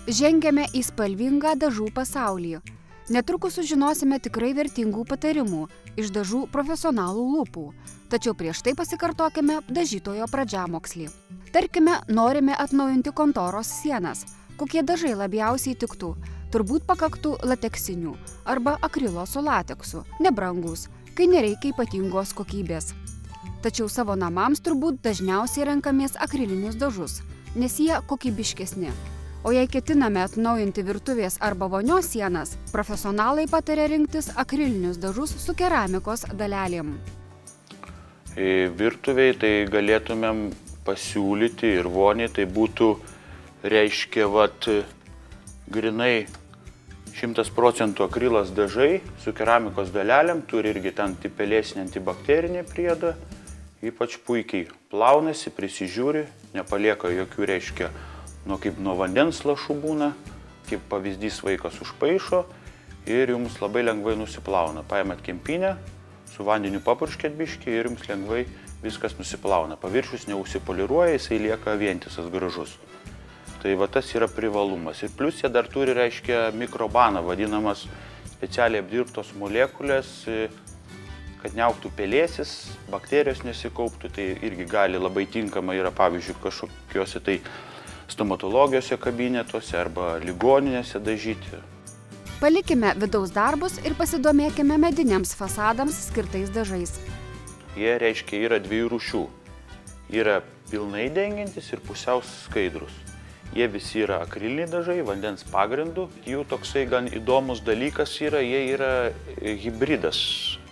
Žengiame į spalvingą dažų pasaulį. Netrukus sužinosime tikrai vertingų patarimų iš dažų profesionalų lūpų. Tačiau prieš tai pasikartokime dažytojo pradžiamokslį. Tarkime, norime atnaujinti kontoros sienas. Kokie dažai labiausiai tiktų? Turbūt pakaktų lateksinių arba akrilo su lateksu, nebrangus, kai nereikia ypatingos kokybės. Tačiau savo namams turbūt dažniausiai renkamės akrilinius dažus, nes jie kokybiškesni. O jei ketiname atnaujinti virtuvės arba vonios sienas, profesionalai pataria rinktis akrilinius dažus su keramikos dalelėm. Virtuviai tai galėtumėm pasiūlyti ir voniai tai būtų, reiškia, grinai 100% akrilas dažai su keramikos dalelėm, turi irgi ten pelėsinį antibakterinį priedą, ypač puikiai plaunasi, prisižiūri, nepalieka jokių, reiškia, kaip nuo vandens lašų būna, kaip pavyzdys vaikas užpaišo ir jums labai lengvai nusiplauna. Paėmėt kempinę, su vandeniu papurškėt biškį ir jums lengvai viskas nusiplauna. Paviršius neužsipoliruoja, jisai lieka vientisas gražus. Tai tas yra privalumas. Ir plius jie dar turi, reiškia, mikrobaną, vadinamas specialiai apdirbtos molekulės, kad neaugtų pelėsis, bakterijos nesikauptų, tai irgi gali labai tinkama yra, pavyzdžiui, kažkokiuose tai stomatologijose kabinetuose arba ligoninėse dažyti. Palikime vidaus darbus ir pasidomėkime mediniams fasadams skirtais dažais. Jie, reiškia, yra dviejų rūšių. Yra pilnai dengiantis ir pusiau skaidrus. Jie visi yra akriliniai dažai, vandens pagrindu. Jų toksai gan įdomus dalykas yra, jie yra hybridas.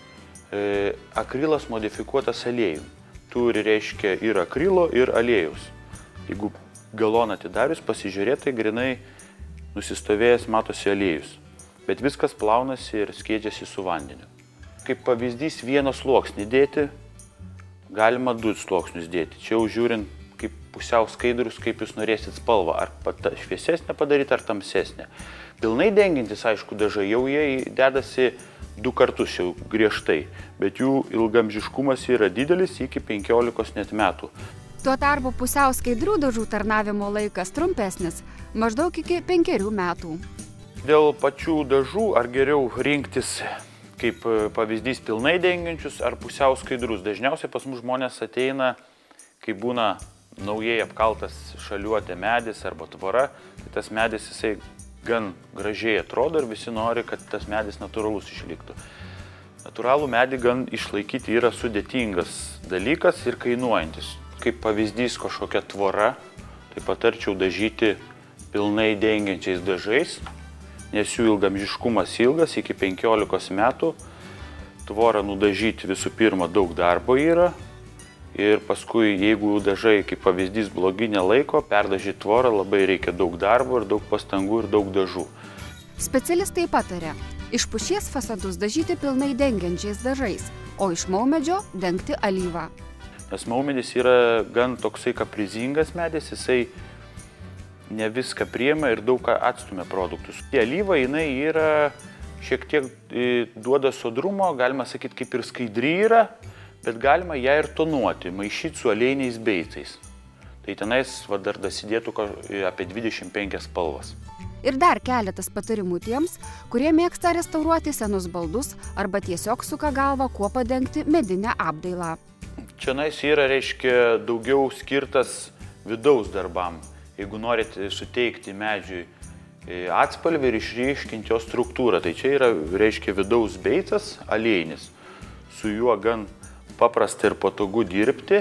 Akrilas modifikuotas aliejum. Turi, reiškia, ir akrilo, ir aliejaus. Jeigu galoną atidarius, pasižiūrėtai grinai nusistovėjęs matosi aliejus. Bet viskas plaunasi ir skiedžiasi su vandeniu. Kaip pavyzdys vieną sluoksnį dėti, galima 2 sluoksnius dėti. Čia jau žiūrint, kaip pusiau skaidrus, kaip jūs norėsit spalvą, ar šviesesnę padaryti, ar tamsesnę. Pilnai dengiantis, aišku, dažai jau jie dedasi 2 kartus jau griežtai, bet jų ilgamžiškumas yra didelis iki 15 net metų. Tuo tarpu pusiau skaidrių dažų tarnavimo laikas trumpesnis, maždaug iki 5 metų. Dėl pačių dažų, ar geriau rinktis kaip pavyzdys pilnai dengiančius ar pusiau skaidrus. Dažniausiai pas mus žmonės ateina, kai būna naujai apkaltas šaliuotė medis arba tvora, tai tas medis jisai gan gražiai atrodo ir visi nori, kad tas medis natūralus išliktų. Natūralų medį gan išlaikyti yra sudėtingas dalykas ir kainuojantis. Kaip pavyzdys kažkokia tvora, tai patarčiau dažyti pilnai dengiančiais dažais, nes jų ilgamžiškumas ilgas, iki 15 metų. Tvorą nudažyti visų pirma daug darbo yra ir paskui, jeigu dažai kaip pavyzdys blogi nelaiko, perdažyti tvorą labai reikia daug darbo ir daug pastangų ir daug dažų. Specialistai pataria iš pušies fasadus dažyti pilnai dengiančiais dažais, o iš maumedžio dengti alyvą. Nes maumedis yra gan toksai kaprizingas medis, jisai ne viską priima ir daug ką atstumia produktus. Alyva jinai yra šiek tiek duoda sodrumo, galima sakyti, kaip ir skaidri yra, bet galima ją ir tonuoti, maišyti su aliejiniais beicais. Tai tenais dar dasidėtų apie 25 spalvas. Ir dar keletas patarimų tiems, kurie mėgsta restauruoti senus baldus arba tiesiog suka galvą, kuo padengti medinę apdailą. Čionais yra, reiškia, daugiau skirtas vidaus darbam. Jeigu norite suteikti medžiui atspalvį ir išryškinti jo struktūrą, tai čia yra, reiškia, vidaus beicas aliejinis. Su juo gan paprasta ir patogu dirbti,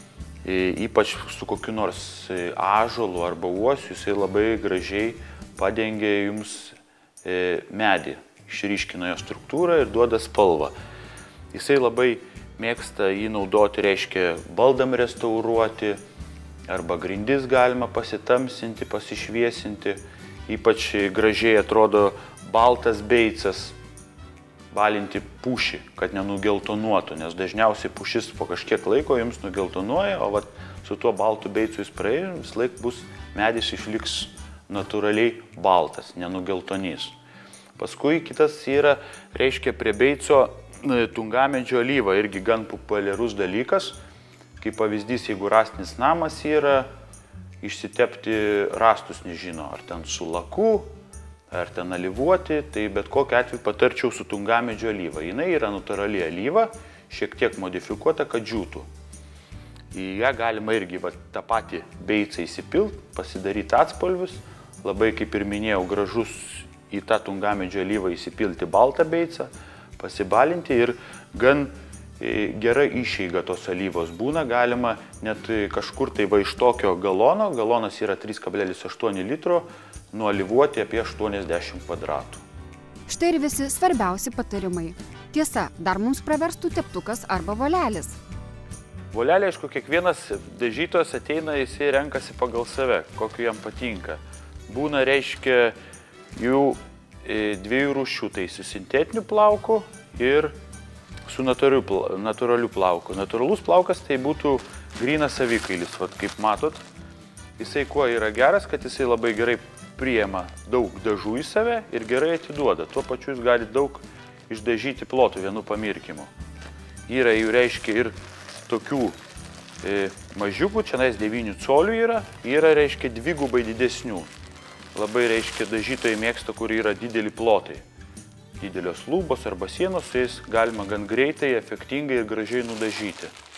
ypač su kokiu nors ąžuolu arba uosiu, jisai labai gražiai padengia jums medį, išryškina jo struktūrą ir duoda spalvą. Jisai labai mėgsta jį naudoti, reiškia, baldam restauruoti, arba grindis galima pasitamsinti, pasišviesinti. Ypač gražiai atrodo baltas beicas, balinti pušį, kad nenugeltonuotų, nes dažniausiai pušis po kažkiek laiko jums nugeltonuoja, o su tuo baltu beicu jis praėjo, vis laik bus medis išliks natūraliai baltas, nenugeltonys. Paskui kitas yra, reiškia, prie beico tungamedžio alyva, irgi gan populiarus dalykas. Kaip pavyzdys, jeigu rąstinis namas yra, išsitepti rastus nežino, ar ten su laku, ar ten alyvuoti, tai bet kokiu atveju patarčiau su tungamedžio alyva. Jinai yra natūrali alyva, šiek tiek modifikuota, kad džiūtų. Į ją galima irgi tą patį beicą įsipilti, pasidaryti atspalvius. Labai, kaip ir minėjau, gražus į tą tungamedžio alyvą įsipilti baltą beicą, pasibalinti ir gan gera išeiga tos alyvos būna. Galima net kažkur tai va iš tokio galono, galonas yra 3,8 litro, nualyvuoti apie 80 kvadratų. Štai ir visi svarbiausi patarimai. Tiesa, dar mums praverstų teptukas arba volelis. Volelė, aišku, kiekvienas dažytojas ateina, jisai renkasi pagal save, kokiu jam patinka. Būna, reiškia, jų dviejų rūšių, tai su sintetiniu plauku ir su natūraliu plauku. Natūralus plaukas tai būtų grynas avikailis, kaip matot. Jisai kuo yra geras, kad jisai labai gerai priima daug dažų į save ir gerai atiduoda. Tuo pačiu jūs galite daug išdažyti plotų vienu pamirkimu. Yra jų, reiškia, ir tokių mažiukų, čia 9 colių yra, reiškia, dvigubai didesnių. Labai, reiškia, dažytojai mėgsta, kur yra dideli plotai. Didelios lubos arba sienos, su jais galima gan greitai, efektingai ir gražiai nudažyti.